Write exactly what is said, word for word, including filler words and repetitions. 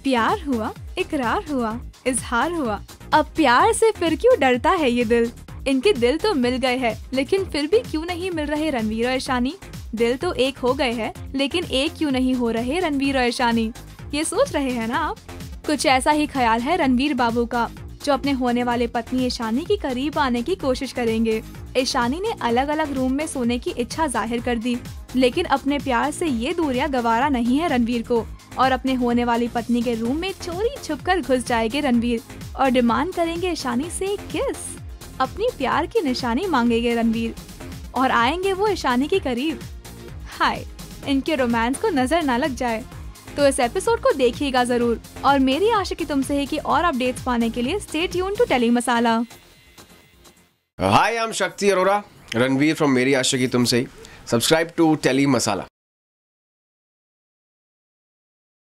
प्यार हुआ, इकरार हुआ, इजहार हुआ, अब प्यार से फिर क्यों डरता है ये दिल। इनके दिल तो मिल गए हैं, लेकिन फिर भी क्यों नहीं मिल रहे रणवीर और ईशानी। दिल तो एक हो गए हैं, लेकिन एक क्यों नहीं हो रहे रणवीर और ईशानी। ये सोच रहे हैं ना आप? कुछ ऐसा ही ख्याल है रणवीर बाबू का, जो अपने होने वाले पत्नी ईशानी के करीब आने की कोशिश करेंगे। ईशानी ने अलग अलग रूम में सोने की इच्छा जाहिर कर दी, लेकिन अपने प्यार से ये दूरियां गवारा नहीं है रणवीर को, और अपने होने वाली पत्नी के रूम में चोरी छुपकर घुस जाएंगे रणवीर और डिमांड करेंगे ईशानी से एक किस। अपनी प्यार की निशानी मांगेंगे रणवीर और आएंगे वो ईशानी के करीब। हाय, इनके रोमांस को नजर न लग जाए। तो इस एपिसोड को देखिएगा जरूर, और मेरी आशा की तुमसे है कि और अपडेट्स पाने के लिए stay tune to Telly Masala. Hi, I'm Shakti Arora, Ranveer from मेरी आशा की तुमसे। Subscribe to Tele Masala.